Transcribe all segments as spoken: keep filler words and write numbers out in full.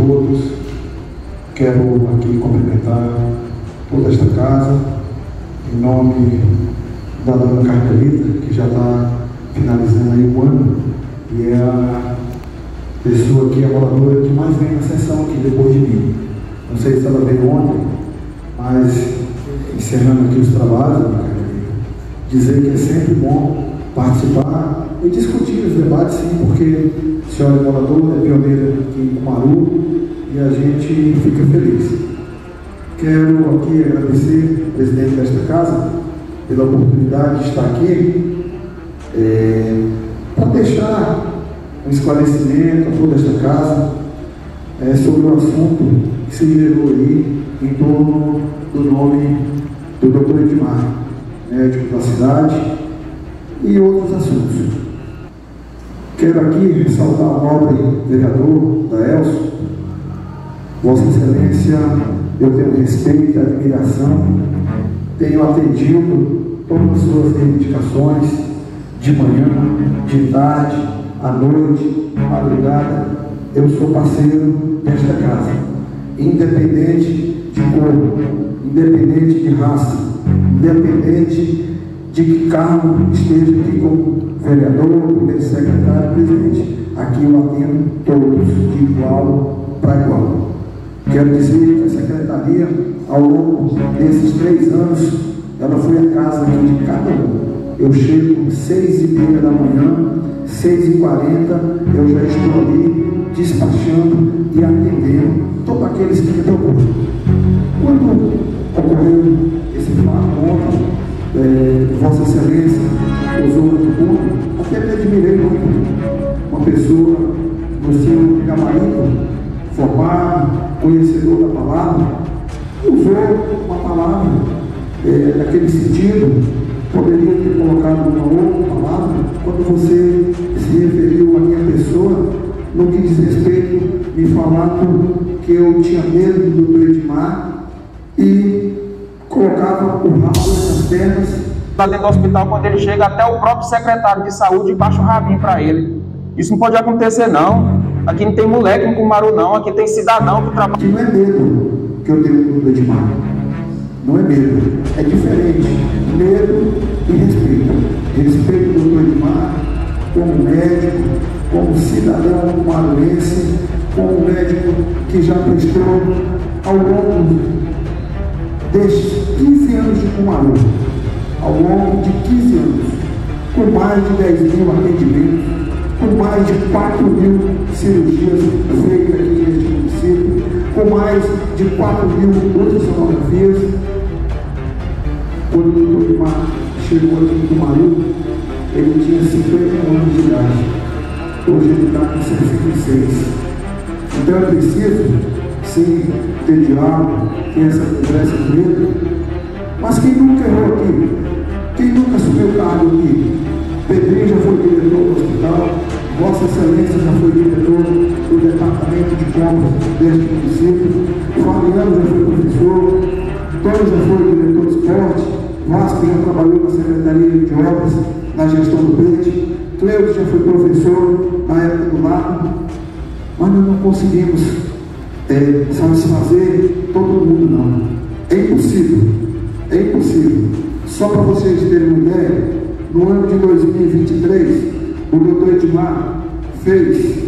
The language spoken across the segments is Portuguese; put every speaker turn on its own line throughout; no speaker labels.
todos. Quero aqui cumprimentar toda esta casa, em nome da dona Carmelita, que já está finalizando aí o ano, e é a pessoa aqui, a moradora que mais vem na sessão aqui depois de mim. Não sei se ela veio ontem, mas encerrando aqui os trabalhos, dona Carmelita, dizer que é sempre bom participar e discutir os debates, sim, porque a senhora é moradora, é pioneira aqui em Cumaru, e a gente fica feliz. Quero aqui agradecer ao presidente desta casa pela oportunidade de estar aqui, é, para deixar um esclarecimento a toda esta casa é, sobre o assunto que se gerou aí em torno do nome do doutor Edmar, médico da cidade, e outros assuntos. Quero aqui ressaltar o nobre vereador da Elso. Vossa Excelência, eu tenho respeito e admiração, tenho atendido todas as suas reivindicações de manhã, de tarde, à noite, madrugada. Eu sou parceiro desta casa, independente de cor, independente de raça, independente de que cargo esteja aqui como vereador, primeiro secretário, presidente. Aqui eu atendo todos de igual para igual. Quero dizer que a secretaria, ao longo desses três anos, ela foi a casa aqui de cada um. Eu chego às seis e meia da manhã, seis e quarenta, eu já estou ali despachando e atendendo todos aqueles que me procuram. Quando ocorreu esse fato ontem, é, Vossa Excelência usou muito público, até me admirei muito. Uma pessoa do seu gabarito, formado, conhecedor da palavra, usou uma palavra é, naquele sentido, poderia ter colocado uma outra palavra, quando você se referiu à minha pessoa, no que diz respeito, me falando que eu tinha medo do doutor Edmar e colocava o rabo nas pernas.
Lá dentro do hospital, quando ele chega, até o próprio secretário de saúde baixa o rabinho para ele. Isso não pode acontecer, não. Aqui não tem moleque em Cumaru, não. Aqui tem cidadão que trabalha.
Aqui não é medo que eu tenho do doutor Edmar. Não é medo. É diferente. Medo e respeito. Respeito do doutor Edmar como médico, como cidadão cumaruense, como médico que já prestou ao longo destes quinze anos de Cumaru, ao longo de quinze anos, com mais de dez mil atendimentos, com mais de quatro mil cirurgias feitas aqui neste município, com mais de quatro mil ultrassonografias. Quando o doutor Edmar chegou aqui em Cumaru, ele tinha cinquenta anos de idade. Hoje ele está com sessenta e seis. Então é preciso, sim, ter diálogo, ter essa conversa com ele. Mas quem nunca errou aqui? Quem nunca assumiu cargo aqui? Pedrinho já foi diretor do hospital, Vossa Excelência já foi diretor do departamento de compras deste município, Fabiano já foi professor, Tony já foi diretor de esporte, Vasco já trabalhou na Secretaria de Obras, na gestão do Peixe, Cleudo já foi professor na época do Lago, mas nós não conseguimos é, satisfazer todo mundo, não. É impossível, é impossível. Só para vocês terem uma ideia, no ano de dois mil e vinte e três, o doutor Edmar fez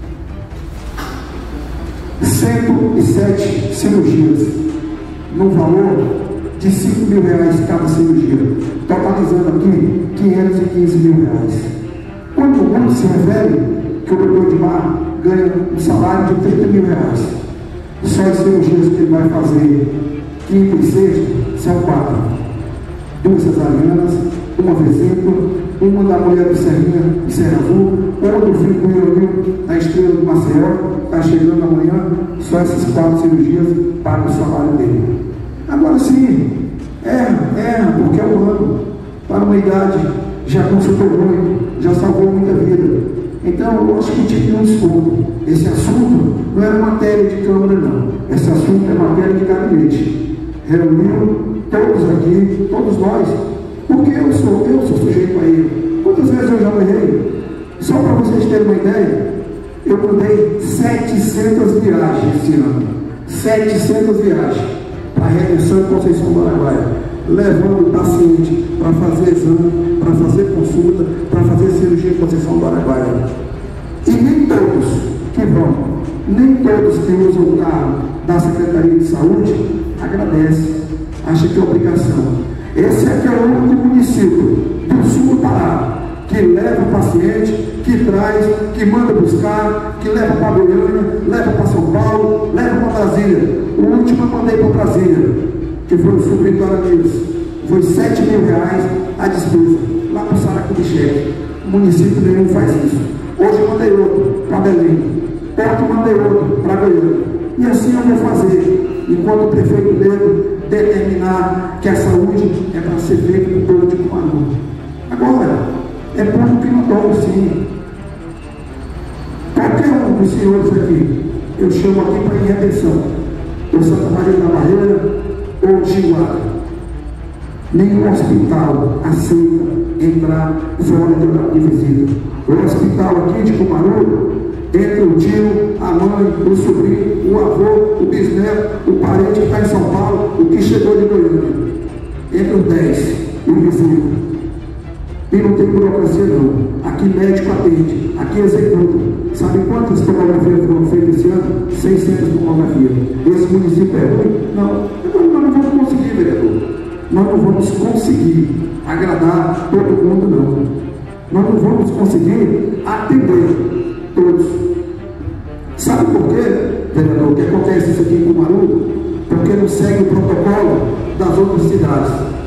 cento e sete cirurgias, no valor de cinco mil reais cada cirurgia, totalizando aqui quinhentos e quinze mil reais. Quando o mundo se refere que o doutor Edmar ganha um salário de trinta mil reais, só as cirurgias que ele vai fazer quinta e sexta são quatro: duas cesarianas, uma vesícula, uma da mulher do Serrinha e Serra Azul, uma do filho do Ionil na Estrela do Maceió, está chegando amanhã. Só essas quatro cirurgias pagam o salário dele. Agora sim, erra, erra, porque é um ano, para uma idade, já consultou muito, já salvou muita vida. Então eu acho que tinha que ter um desconto. Esse assunto não era matéria de Câmara, não. Esse assunto é matéria de gabinete. Reuniu todos aqui, todos nós, porque eu sou, eu sou sujeito a ele. Quantas vezes eu já errei? Só para vocês terem uma ideia, Eu mandei setecentas viagens esse ano, setecentas viagens para a Redenção e Conceição do Araguaia, levando o paciente para fazer exame, para fazer consulta, para fazer cirurgia em Conceição do Araguaia. E nem todos que vão, nem todos que usam o carro da Secretaria de Saúde agradecem, acham que é obrigação. Esse aqui é o único município do sul do Pará que leva o paciente, que traz, que manda buscar, que leva para Goiânia, leva para São Paulo, leva para Brasília. O último eu mandei para Brasília, que foi o sobrinho do Aramis. Foi sete mil reais a despesa, lá para o Saracubicheque. O município nenhum faz isso. Hoje eu mandei outro para Belém, outro mandei outro para Goiânia. E assim eu vou fazer, enquanto o prefeito Negro determinar que a saúde é para ser feita no povo de Cumaru. Agora, é povo que não dorme, sim. Qualquer um dos senhores aqui, eu chamo aqui para ir em redenção, ou Santa Maria da Barreira, ou Chiguara. Nenhum hospital aceita entrar fora de horário de visita. O hospital aqui de Cumaru, entra o tio, a mãe, o sobrinho, o avô, o bisneto, o parente que está em São Paulo, o que chegou de Goiânia. Entra os dez e o vizinho. E não tem burocracia não. Aqui médico atende, aqui executa. Sabe quantas tomografias foram feitas esse ano? seiscentas tomografias. Esse município é ruim? Não. Nós não vamos conseguir, vereador. Nós não vamos conseguir agradar todo mundo, não. Nós não vamos conseguir atender todos. Sabe por quê, vereador, o que acontece isso aqui em Cumaru? Porque não segue o protocolo das outras cidades.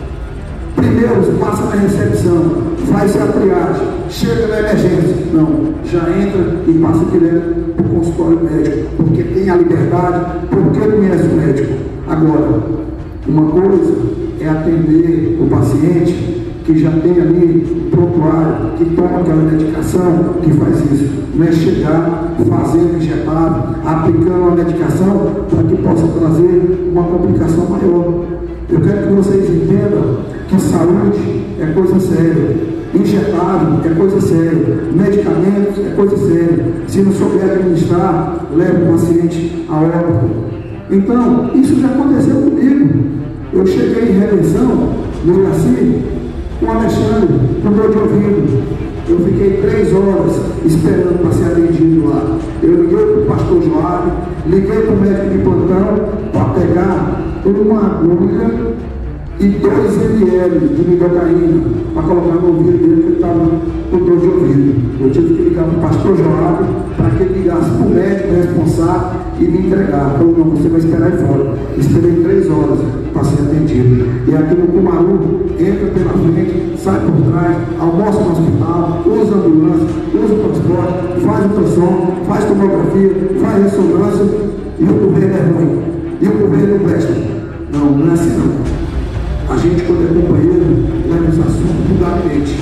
Primeiro, passa na recepção, faz a triagem, chega na emergência. Não, já entra e passa direto para o consultório médico, porque tem a liberdade, porque conhece o médico. Agora, uma coisa é atender o paciente que já tem ali prontuário, que toma aquela medicação, que faz isso. Não é chegar, fazendo injetável, aplicando uma medicação para que possa trazer uma complicação maior. Eu quero que vocês entendam que saúde é coisa séria, injetável é coisa séria, medicamentos é coisa séria. Se não souber administrar, leva o paciente a óbito. Então, isso já aconteceu comigo. Eu cheguei em Redenção, no Iraci, com o Alexandre, com dor de ouvido. Eu fiquei três horas esperando para ser atendido lá. Eu liguei para o pastor Joab, liguei para o médico de plantão para pegar uma agulha e dois mililitros de lidocaína para colocar no ouvido dele, que ele estava com dor de ouvido. Eu tive que ligar para o pastor Joab para que ele ligasse para o médico responsável e me entregar. Falou, não, você vai esperar aí fora. Esperei três horas para ser atendido. E aqui no Cumaru, entra pela frente, sai por trás, almoça no hospital, usa ambulância, usa o transporte, faz ultrassom, faz tomografia, faz ressonância, e o governo é ruim. E o governo não presta. Não, não é assim não. A gente, quando é companheiro, leva os assuntos para o gabinete.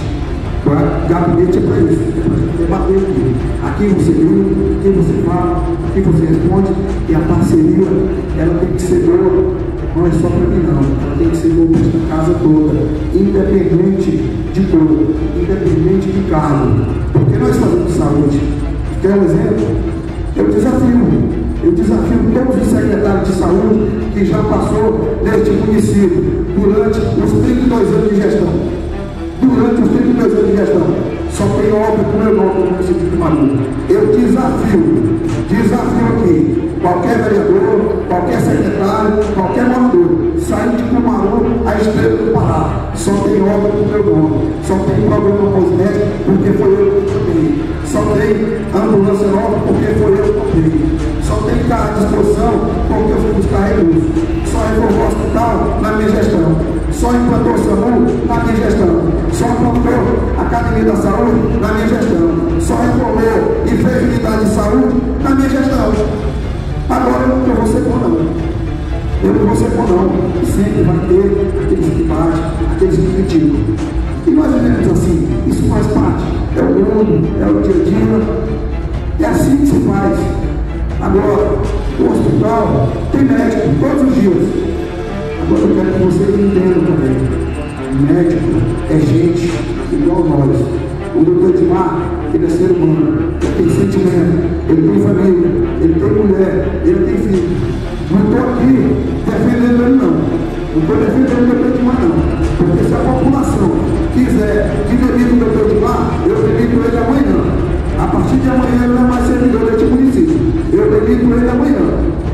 O gabinete é para isso, é para a gente debater aqui. Aqui você viu, aqui você fala, aqui você responde, e a parceria, ela tem que ser boa, não é só para mim não, ela tem que ser boa para esta casa toda, independente de cor, independente de cargo. Porque nós fazemos saúde. Quer um exemplo? Eu desafio. Eu desafio todos os secretários de saúde que já passou neste município durante os trinta e dois anos de gestão. Durante os trinta e dois anos de gestão. Só tem obra com meu nome no município de Cumaru. Eu desafio, desafio aqui, qualquer vereador, qualquer secretário, qualquer morador, sair de Cumaru à estrela do Pará. Só tem obra com meu nome. Só tem programa cosmético porque foi eu que comprei. Só tem ambulância nova porque foi eu que comprei. Só tem carro à disposição porque eu fui buscar recursos. Só reformou o hospital na minha gestão. Só implantou o SAMU na minha gestão. Só implantou a Academia da Saúde na minha gestão. Só reformou e fez unidade de saúde na minha gestão. Agora eu não vou ser bom não. Eu não vou ser bom não. Sempre vai ter aqueles que batem, aqueles que criticam. E nós vivemos assim. Isso faz parte. É o mundo, é o dia a dia. É assim que se faz. Agora, o hospital tem médico todos os dias. Agora eu quero que vocês entendam também. Médico é gente igual nós. O doutor Edmar, ele é ser humano. Ele tem sentimento, ele tem família, ele tem mulher, ele tem filho. Não estou aqui defendendo ele não. Não estou defendendo o Doutor Edmar não. Porque se a população quiser que demita o Doutor Edmar, eu demito ele amanhã. A partir de amanhã ele não é mais servidor deste município. Eu demito ele amanhã.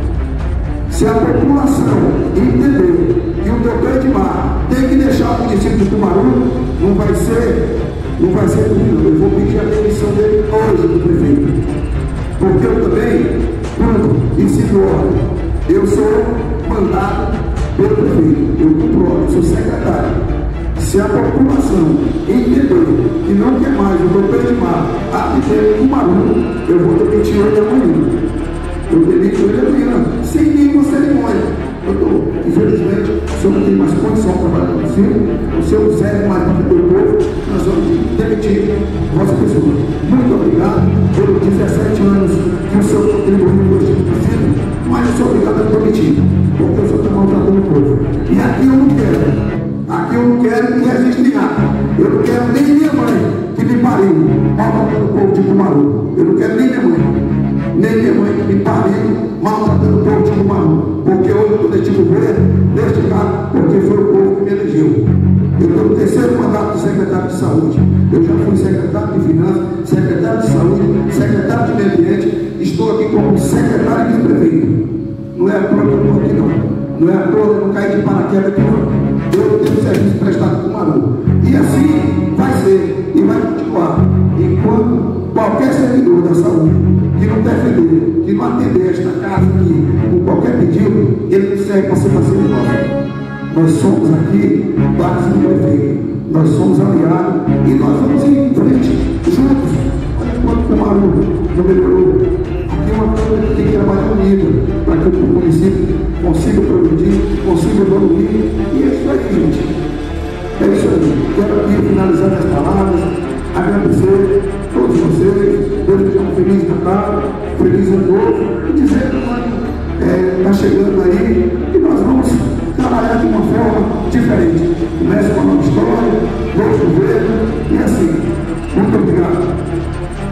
Se a população entender que o Doutor Edmar tem que deixar o município de Cumaru, não vai ser, não vai ser comigo. Eu vou pedir a demissão dele hoje do prefeito. Porque eu também, cumpro e sigo ordem. Eu sou mandado pelo prefeito, eu cumpro ordem, sou secretário. Se a população entender que não quer mais o Doutor Edmar atender em Cumaru, eu vou demitir ele amanhã. Eu demito ele amanhã, sem nenhuma cerimônia. Doutor, infelizmente, o senhor não tem mais condição de trabalhar no município, o senhor não serve mais para atender o povo, nós vamos demitir vossa pessoa. Muito obrigado pelos dezessete anos que o senhor contribuiu no este município, mas eu sou obrigado a demitir, porque o senhor está maltratando o povo. E aqui eu não quero, aqui eu não quero que exista nada. Eu não quero nem minha mãe que me pariu, maltratando o povo de Cumaru. Eu não quero nem minha mãe. Nem minha mãe que me pariu, maltratando o povo de Cumaru. Porque hoje eu estou neste governo, neste cargo, porque foi o povo que me elegeu. Eu estou no terceiro mandato de secretário de saúde. Eu já fui secretário de finanças, secretário de saúde, secretário de meio ambiente. Estou aqui como secretário de prefeito. Não é à toa que eu estou aqui não. Não é à toa que eu não caí de paraquedas aqui não. Eu tenho serviço prestado em Cumaru. E assim vai ser e vai continuar. Enquanto qualquer servidor da saúde que não defender, que não atender esta casa aqui com qualquer pedido, ele não serve para ser parceiro nosso. Nós somos aqui base do prefeito, nós somos aliados e nós vamos em frente juntos. Olha quanto Cumaru não melhorou. Aqui uma coisa que tem que trabalhar unido para que o município consiga progredir, consiga evoluir. E é isso aí, gente. É isso aí. Quero aqui finalizar minhas palavras, agradecer a todos vocês, desejar um feliz Natal, feliz ano novo, e dizer que está é, chegando aí e nós vamos trabalhar de uma forma diferente. Começa com uma nova história, novo governo e assim. Muito obrigado.